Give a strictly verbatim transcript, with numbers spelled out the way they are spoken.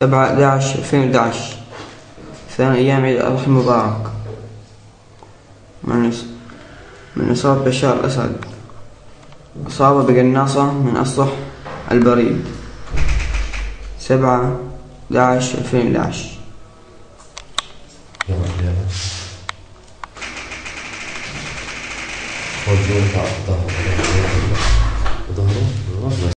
سبعة أحد ألفين وأحد عشر، ثاني أيام عيد الأضحى المبارك، من من إصابة بشار الأسد، أصاب بقناصة من أسطح البريد. سبعة أحد ألفين وأحد عشر. خذ ظهره ظهره